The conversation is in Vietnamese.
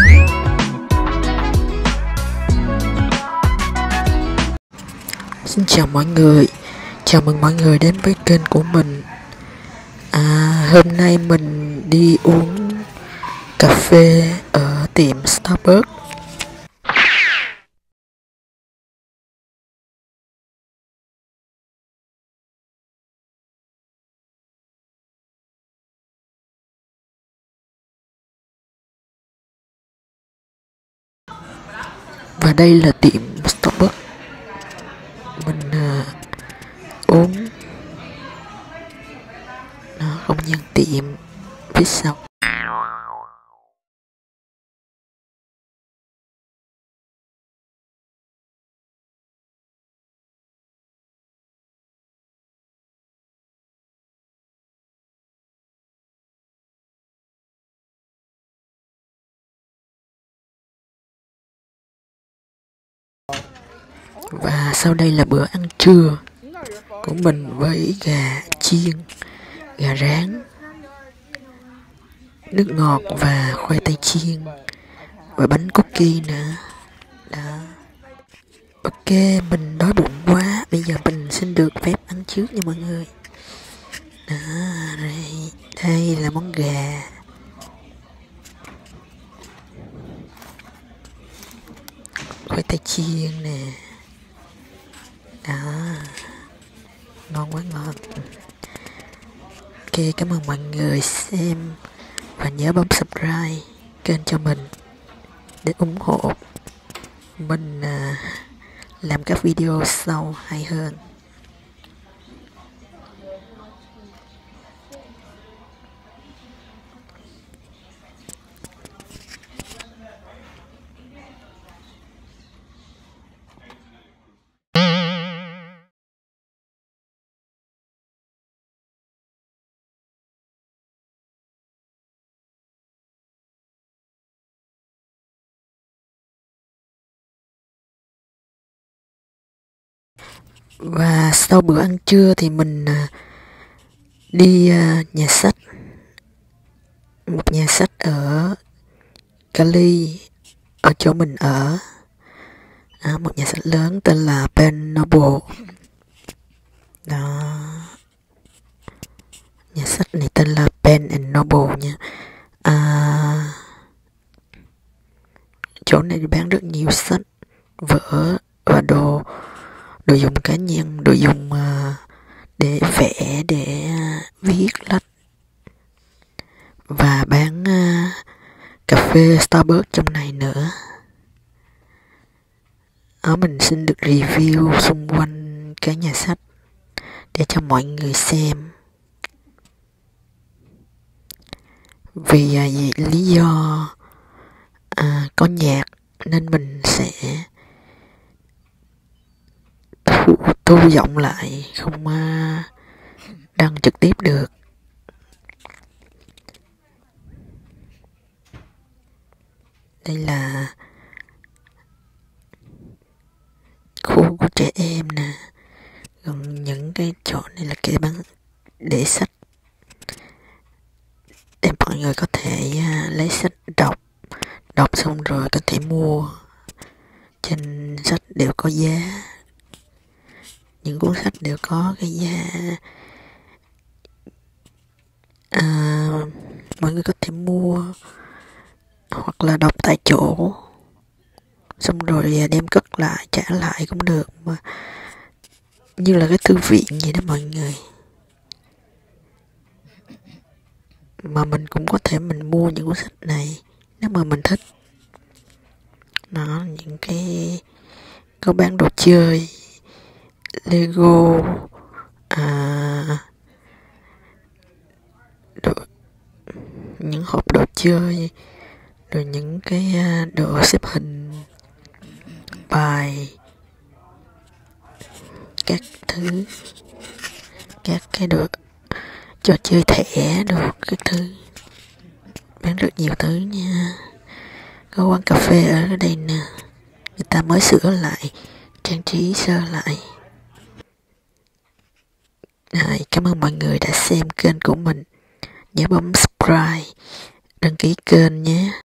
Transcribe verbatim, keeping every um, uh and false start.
Xin chào mọi người, chào mừng mọi người đến với kênh của mình. À, hôm nay mình đi uống cà phê ở tiệm Starbucks. Và đây là tiệm Starbucks. Mình à, uống nó không gian tiệm phía sau. Và sau đây là bữa ăn trưa của mình với gà chiên, gà rán, nước ngọt và khoai tây chiên và bánh cookie nữa. Đó. Ok, mình đói bụng quá, bây giờ mình xin được phép ăn trước nha mọi người. Đó, đây, đây là món gà. Khoai tây chiên nè. Đó, ngon quá ngon. Ok, cảm ơn mọi người xem và nhớ bấm subscribe kênh cho mình để ủng hộ mình à, làm các video sau hay hơn. Và sau bữa ăn trưa thì mình à, đi à, nhà sách, một nhà sách ở Cali, ở chỗ mình ở. Đó, một nhà sách lớn tên là Ben Noble. Đó, nhà sách này tên là Ben and Noble nha. À, chỗ này bán rất nhiều sách, vở và đồ đồ dùng cá nhân, đồ dùng uh, để vẽ, để uh, viết lách, và bán uh, cà phê Starbucks trong này nữa. Ở mình xin được review xung quanh cái nhà sách để cho mọi người xem. Vì, uh, vì lý do uh, có nhạc nên mình sẽ thu, thu giọng lại, không uh, đăng trực tiếp được. Đây là khu của trẻ em nè. Còn những cái chỗ này là kệ bán để sách, để mọi người có thể uh, lấy sách đọc, đọc xong rồi có thể mua. Trên sách đều có giá, những cuốn sách đều có cái giá, à, mọi người có thể mua hoặc là đọc tại chỗ xong rồi đem cất lại, trả lại cũng được, mà như là cái thư viện vậy đó mọi người. Mà mình cũng có thể mình mua những cuốn sách này nếu mà mình thích. Nó những cái có bán đồ chơi, Lego, à, đồ, những hộp đồ chơi, rồi những cái đồ xếp hình, bài, các thứ, các cái đồ trò chơi thẻ, đồ các thứ, bán rất nhiều thứ nha. Có quán cà phê ở đây nè, người ta mới sửa lại, trang trí sơ lại. Rồi, cảm ơn mọi người đã xem kênh của mình. Nhớ bấm subscribe, đăng ký kênh nhé.